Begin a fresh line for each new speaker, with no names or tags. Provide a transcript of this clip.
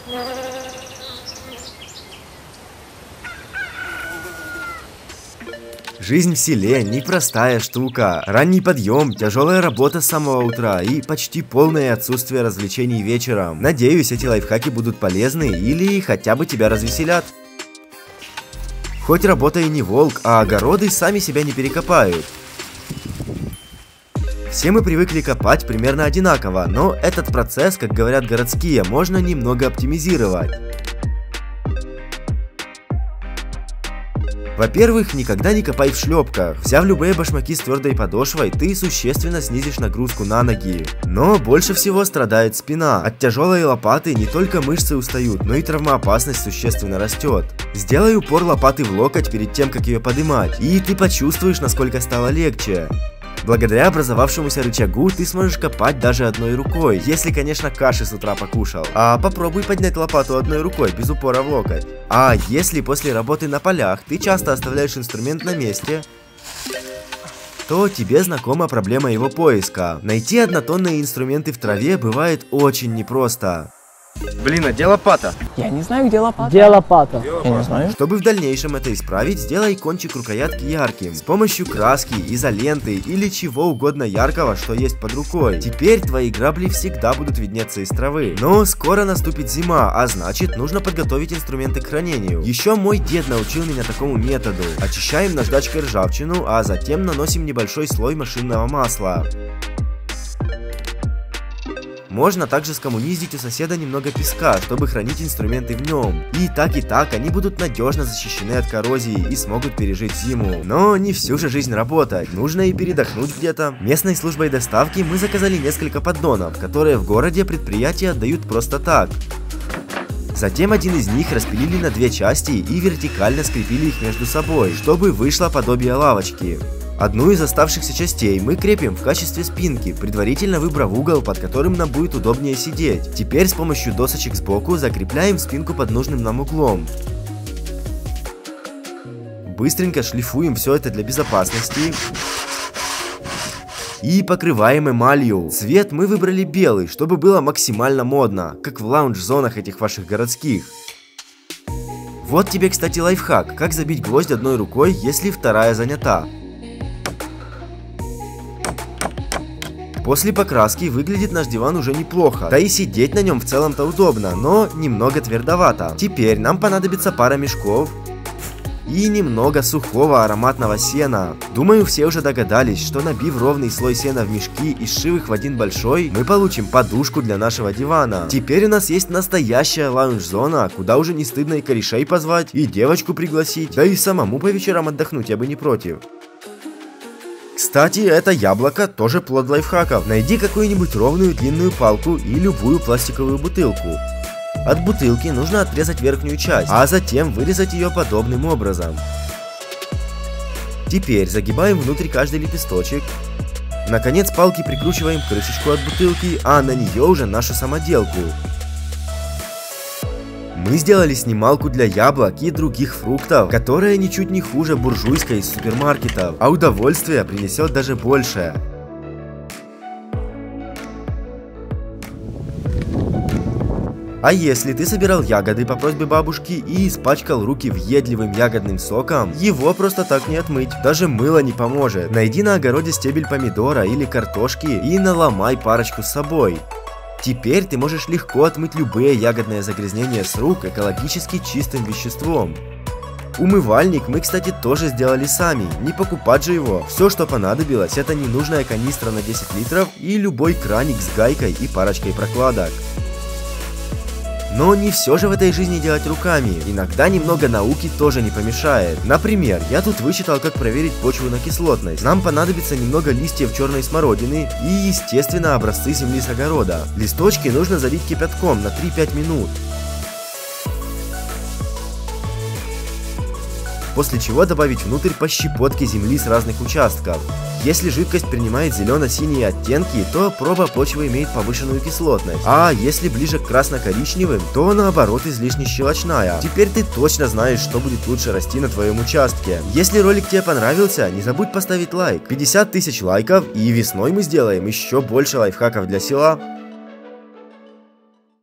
Жизнь в селе непростая штука. Ранний подъем, тяжелая работа с самого утра и почти полное отсутствие развлечений вечером. Надеюсь, эти лайфхаки будут полезны или хотя бы тебя развеселят. Хоть работа и не волк, а огороды сами себя не перекопают. Все мы привыкли копать примерно одинаково, но этот процесс, как говорят городские, можно немного оптимизировать. Во-первых, никогда не копай в шлепках. Взяв любые башмаки с твердой подошвой, ты существенно снизишь нагрузку на ноги. Но больше всего страдает спина. От тяжелой лопаты не только мышцы устают, но и травмоопасность существенно растет. Сделай упор лопаты в локоть перед тем, как ее поднимать, и ты почувствуешь, насколько стало легче. Благодаря образовавшемуся рычагу ты сможешь копать даже одной рукой, если, конечно, каши с утра покушал. А попробуй поднять лопату одной рукой, без упора в локоть. А если после работы на полях ты часто оставляешь инструмент на месте, то тебе знакома проблема его поиска. Найти однотонные инструменты в траве бывает очень непросто.
Блин, а где лопата?
Я не знаю, где лопата. Где лопата? Я не знаю.
Чтобы в дальнейшем это исправить, сделай кончик рукоятки ярким. С помощью краски, изоленты или чего угодно яркого, что есть под рукой. Теперь твои грабли всегда будут виднеться из травы. Но скоро наступит зима, а значит нужно подготовить инструменты к хранению. Еще мой дед научил меня такому методу. Очищаем наждачкой ржавчину, а затем наносим небольшой слой машинного масла. Можно также скоммуниздить у соседа немного песка, чтобы хранить инструменты в нем. И так они будут надежно защищены от коррозии и смогут пережить зиму. Но не всю же жизнь работать, нужно и передохнуть где-то. Местной службой доставки мы заказали несколько поддонов, которые в городе предприятия отдают просто так. Затем один из них распилили на две части и вертикально скрепили их между собой, чтобы вышло подобие лавочки. Одну из оставшихся частей мы крепим в качестве спинки, предварительно выбрав угол, под которым нам будет удобнее сидеть. Теперь с помощью досочек сбоку закрепляем спинку под нужным нам углом. Быстренько шлифуем все это для безопасности. И покрываем эмалью. Цвет мы выбрали белый, чтобы было максимально модно, как в лаунж-зонах этих ваших городских. Вот тебе, кстати, лайфхак, как забить гвоздь одной рукой, если вторая занята. После покраски выглядит наш диван уже неплохо, да и сидеть на нем в целом-то удобно, но немного твердовато. Теперь нам понадобится пара мешков и немного сухого ароматного сена. Думаю, все уже догадались, что набив ровный слой сена в мешки и сшив их в один большой, мы получим подушку для нашего дивана. Теперь у нас есть настоящая лаунж-зона, куда уже не стыдно и корешей позвать, и девочку пригласить, да и самому по вечерам отдохнуть я бы не против. Кстати, это яблоко тоже плод лайфхаков. Найди какую-нибудь ровную длинную палку и любую пластиковую бутылку. От бутылки нужно отрезать верхнюю часть, а затем вырезать ее подобным образом. Теперь загибаем внутрь каждый лепесточек. Наконец палки прикручиваем крышечку от бутылки, а на нее уже нашу самоделку. Мы сделали снималку для яблок и других фруктов, которая ничуть не хуже буржуйской из супермаркетов, а удовольствие принесет даже больше. А если ты собирал ягоды по просьбе бабушки и испачкал руки въедливым ягодным соком, его просто так не отмыть, даже мыло не поможет. Найди на огороде стебель помидора или картошки и наломай парочку с собой. Теперь ты можешь легко отмыть любые ягодные загрязнения с рук экологически чистым веществом. Умывальник мы, кстати, тоже сделали сами, не покупать же его. Все, что понадобилось, это ненужная канистра на 10 литров и любой краник с гайкой и парочкой прокладок. Но не все же в этой жизни делать руками, иногда немного науки тоже не помешает. Например, я тут вычитал, как проверить почву на кислотность. Нам понадобится немного листьев черной смородины и, естественно, образцы земли с огорода. Листочки нужно залить кипятком на 3-5 минут. После чего добавить внутрь по щепотке земли с разных участков. Если жидкость принимает зелено-синие оттенки, то проба почвы имеет повышенную кислотность. А если ближе к красно-коричневым, то наоборот излишне щелочная. Теперь ты точно знаешь, что будет лучше расти на твоем участке. Если ролик тебе понравился, не забудь поставить лайк. 50 000 лайков, и весной мы сделаем еще больше лайфхаков для села.